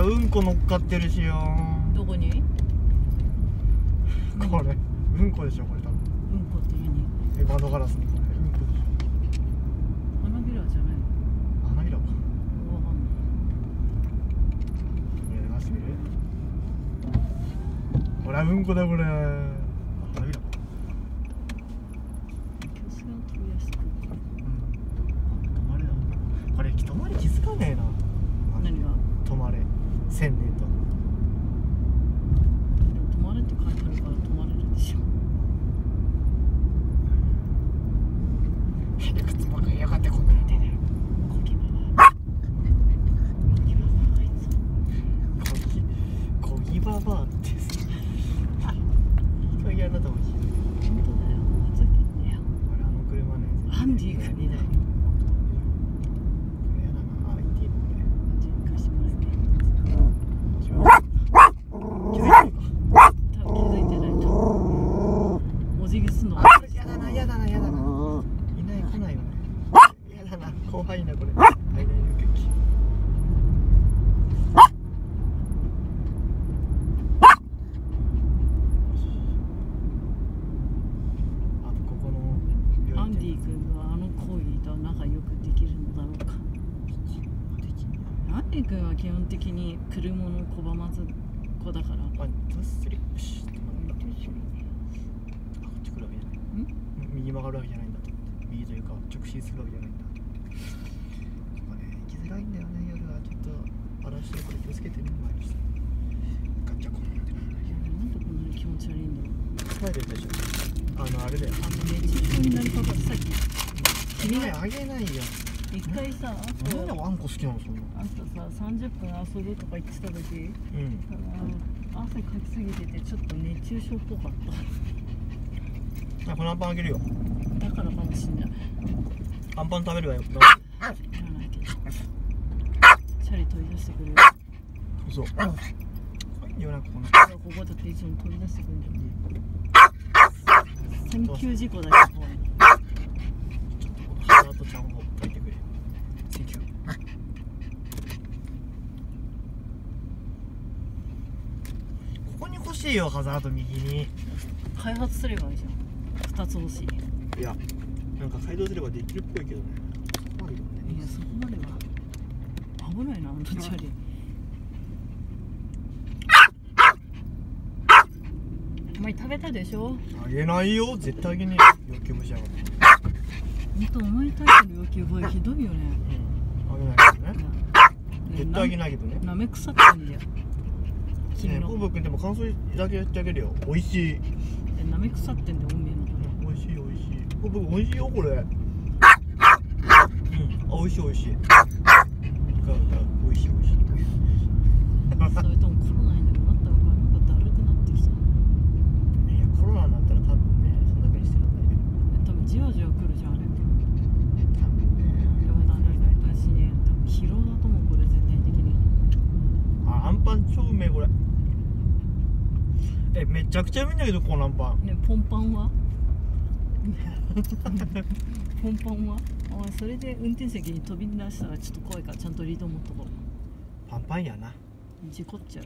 うんこ乗っかってるしよ。 どこに？ これうんこでしょこれ多分。 うんこって何？ 窓ガラスにこれうんこでしょ。 花びらじゃないの？ 花びらか。 わかん流してみる？ほらうんこだこれ。花びらか。 気をつけろ飛び出してくる。 止まれだ。これ止まれ気づかねえな。 何が？ 止まれ。1000年と。 止まれって書いてあるから止まれるでしょ。 早くつまがやがってこんなに出てる。 コギババ。コギババあいつ。 コギババアってさ。いい加減なと思うし。 本当だよ。ふざけんなよ。 あれ車ね。 アンディが2台。 やだな。あ、言っていいのこれ。 貸してもらえない。 気づいたのか。 多分気づいてないと。お辞儀すんの。 やだな、やだな、やだな。いない、来ないよね。やだな、怖いな、これ。はい、ね、ゆき。あと、ここのアンディ君があのコーギーとは仲良くできるのだろうか。アンディ君は基本的に車の拒まず子だから。 ワン、ツー、スリー。よし、止まった。あ、こっち来るわけじゃない。右曲がるわけじゃないんだと思って。右というか、直進するわけじゃないんだ。ここね、行きづらいんだよね、夜は。ちょっと、荒らしてるから気をつけてね、前にして。ガチャコンってなる。 なんでこんなに気持ち悪いんだろう。 帰るでしょ。あれだよ。 熱中症になりかかってさっき君があげないよ。 一回さ、 なんでワンコ好きなのそんな。 あんたさ30分遊ぶとか言ってた時、汗かきすぎててちょっと熱中症っぽかっこのアンパンあげるよ。 た。だからかもしんない。 アンパン食べるわよ。 いらないけど。チャリ取り出してくるよ。 そう。いいよな、ここの。 ここだっていつも取り出してくるんだよ。緊急事故だけど怖い。 ハザードちゃんを書いてくれ。センキュー。ここに欲しいよ、ハザード右に。 開発すればいいじゃん。2つ欲しい。 いや、なんか改造すればできるっぽいけどね。そこまでよね。 いや、そこまでは危ないな、あのチャリ。お前食べたでしょ。 あげないよ、絶対あげねえよ。要求無視やがって。 ほんとお前に対する要求がひどいよね。 あげないけどね。絶対あげないけどね。 なめ腐ってんだよ。君の。 ポブ君でも感想だけやってあげるよ。美味しい。 なめ腐ってんだよ、おめえの。 美味しい美味しい。ポブ君美味しいよこれ。あ、美味しい美味しい。美味しい美味しい。 それともコロナにでもなったのかなんかだるくなってきた。 いや、コロナになったら多分ね、そんな風にしてるんだけど。 多分じわじわ来るじゃん、あれ。 多分ね。 やばいだね、私ね、多分疲労だと思う、これ全体的に。 あ、アンパン超うめえこれ。めちゃくちゃうめえんだけど、このアンパン。 ね、ポンパンはポンパンはお前それで運転席に飛び出したらちょっと怖いからちゃんとリード持っとこう。 パンパンやな。 事故っちゃう。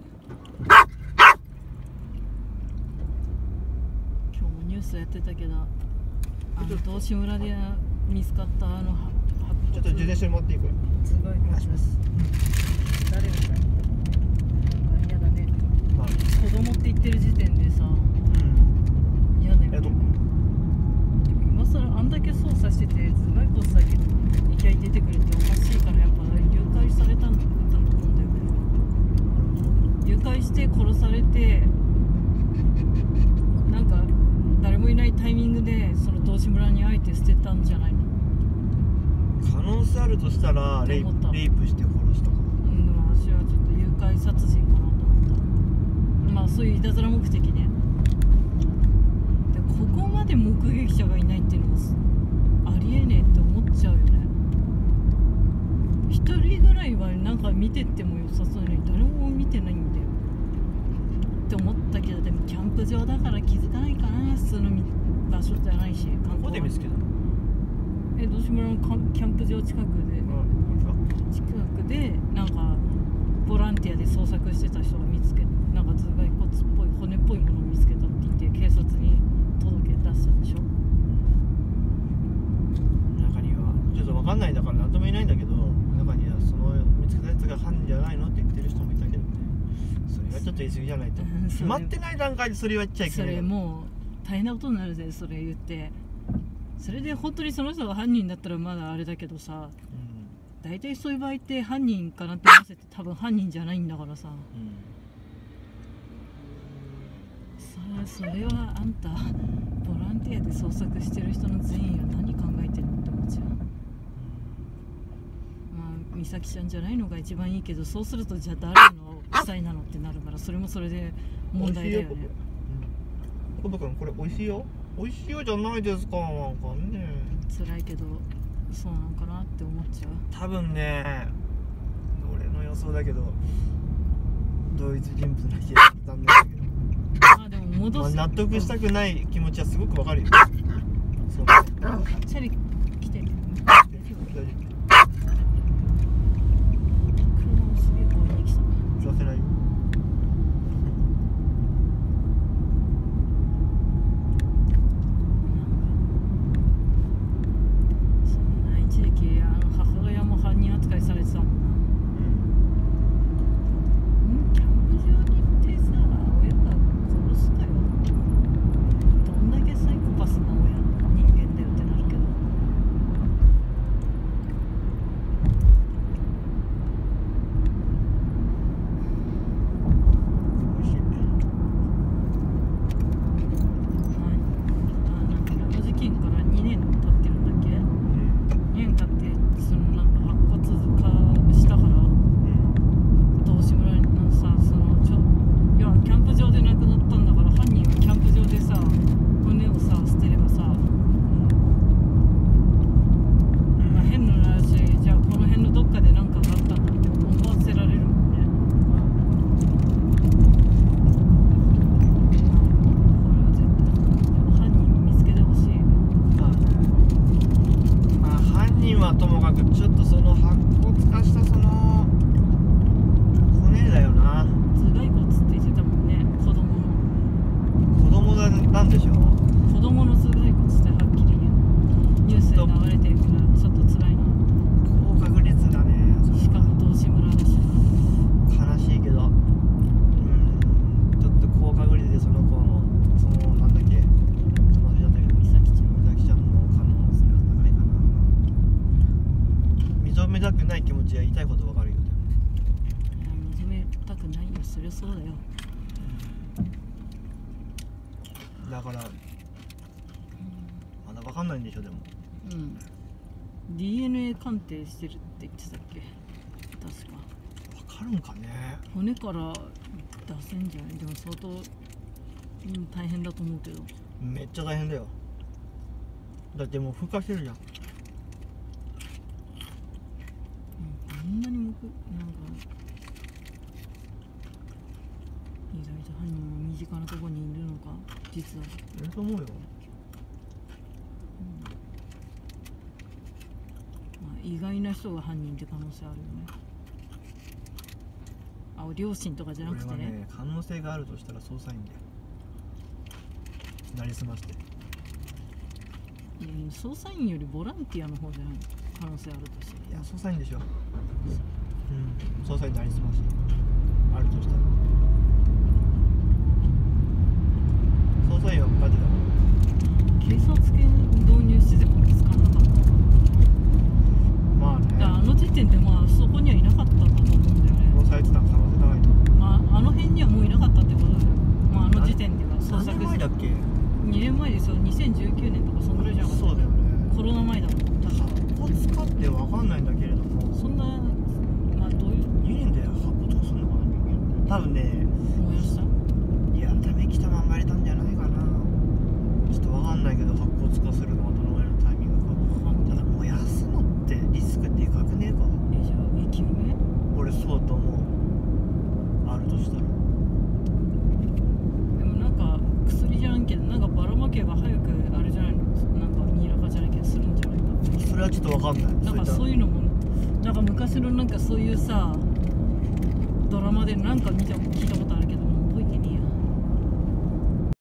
今日もニュースやってたけど、道志村で見つかったちょっと充電してもらっていいこれ。 すごい。 お願いします。 誰がだよ。嫌だね。 まあ、 子供って言ってる時点でさ、嫌だよね。今更あんだけ操作してて頭蓋骨だけ2回出てくるっておかしいから、やっぱ誘拐されたんだと思うんだよね。誘拐して殺されて、なんか誰もいないタイミングでその道志村にあえて捨てたんじゃないの。 可能性あるとしたらレイプして殺したか。 私はちょっと誘拐殺人かなと思った。まあそういういたずら目的ね。でここまで目撃者がいないっていうのもありえねえって思っちゃうよね。一人ぐらいはなんか見てっても良さそうに誰も見てないんだよって思ったけど、でもキャンプ場だから気づかないかな。普通の場所じゃないし。 ここで見つけたの？ 道志村のキャンプ場近くで、なんかボランティアで捜索してた人が見つけ、なんか頭蓋骨っぽい骨っぽいものを見つけたって言って警察に届け出したでしょ。 中にはちょっと分かんないだから何とも言えないんだけど、中にはその見つけたやつが犯人じゃないのって言ってる人もいたけどね。それがちょっと言い過ぎじゃないと決まってない段階でそれ言っちゃいけない。 それもう大変なことになるぜ、それ言って。それで本当にその人が犯人だったらまだあれだけどさ、大体そういう場合って犯人かなって思わせて多分犯人じゃないんだからさ、それはあんたボランティアで捜索してる人の全員は何考えてるのって思っちゃう。まあ美咲ちゃんじゃないのが一番いいけど、そうするとじゃあ誰の負債なのってなるから、それもそれで問題だよね。 コバ君これ美味しいよ、美味しいよじゃないですか。なんかね辛いけどそうなんかなって思っちゃう。 多分ね、俺の予想だけど同一人物な気がしたんだけど、 まあでも戻す、 納得したくない気持ちはすごくわかるよ。そうチャリ来て、 大丈車をすげえ越えてきた。 夫、させないよ。 一時期母親も犯人扱いされてたもんな。キャンプ場に行ってさ、親が殺すかよ。どんだけサイコパスな人間だよってなるけど。 美味しいね。 なんかこの事件から2年経ってるんだっけ？2年経ってそのなんか白骨化したから、道志村のさ、いやキャンプ場で亡くなったんだから、犯人はキャンプ場でさ骨をさ捨てればさ、まあ、変な話、じゃあこの辺のどっかで何かがあったんだって思わせられるもんね。これは絶対犯人見つけてほしい。 まあ犯人はともかくちょっとその白骨化したその骨だよな。 頭蓋骨って言ってたもんね、子供なんでしょう。 子供の頭蓋骨ってはっきりニュースで流れてるからちょっと辛いな。 高確率だね。 しかも道志村だし。 悲しいけど、ちょっと高確率でその子のなんだっけ、忘れちゃったけど、 美咲ちゃんの可能性が高いかな。認めたくない気持ちは言いたいことわかるよね。 いや認めたくないよ、そりゃそうだよ。 だからまだわかんないんでしょ。でも DNA 鑑定してるって言ってたっけ、確か。 わかるんかね。 骨から出せんじゃない？でも相当、大変だと思うけど。 めっちゃ大変だよ。だってもう孵化してるじゃん。 あんなになんか意外と犯人も身近なところにいるのか、実は。 いると思うよ。 まあ、意外な人が犯人って可能性あるよね。両親とかじゃなくてこれはね、可能性があるとしたら捜査員でなりすまして。 捜査員よりボランティアの方じゃないの、可能性あるとして。 いや、捜査員でしょ。捜査員になりすましあるとしたら、捜査員はガチだもん。 警察犬導入してても見つからなかった。 まあね、 あの時点でそこにはいなかったんだと思うんだよね。 殺されてた可能性高いと。 あの辺にはもういなかったってことだよ。あの時点では捜索何年前だっけ。 2年前ですよ。2019年とかそんぐらいじゃなかった。 そうだよね。 コロナ前だもん。 白骨化って分かんないんだけれども、 そんな、どういう 2年で白骨化するのかな、人間って。多分ね、 燃やした？ いや、ためきたまんま入れたんじゃないかな。ちょっと分かんないけど、白骨化するのはどのぐらいのタイミングか。ただ燃やすのってリスクでかくねえか。 じゃあ生き埋め？ 俺そうと思う。あるとしたら。 でもなんか薬じゃんけど、なんかばらまけば早くあれじゃないの、なんかミイラ化じゃないけどするんじゃないか。 それはちょっと分かんない。 なんかそういうのも、なんか昔のなんかそういうさ、 ドラマでなんか聞いたことある。